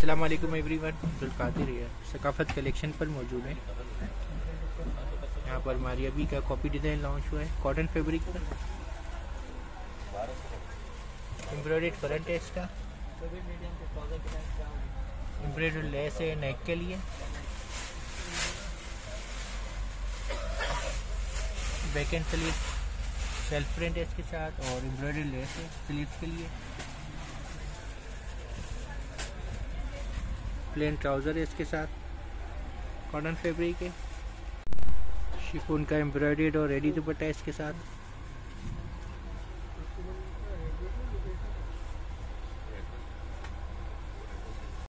अस्सलाम वालेकुम एवरीवन, अब्दुल कादिर है सकाफत कलेक्शन पर मौजूद है। यहाँ पर हमारी अभी का कॉपी डिज़ाइन लॉन्च हुआ है कॉटन फैब्रिक पर। एम्ब्रॉयडर्ड फ्रंट है इसका, एम्ब्रॉयडर्ड लेस है नेक के लिए, back and sleeve self print है इसके साथ और एम्ब्रॉयडर्ड लेस है स्लीव्स के लिए। प्लेन ट्राउज़र है इसके साथ, कॉटन फैब्रिक है, शिफॉन का एम्ब्रॉयडर्ड और रेडी दुपट्टा है इसके साथ।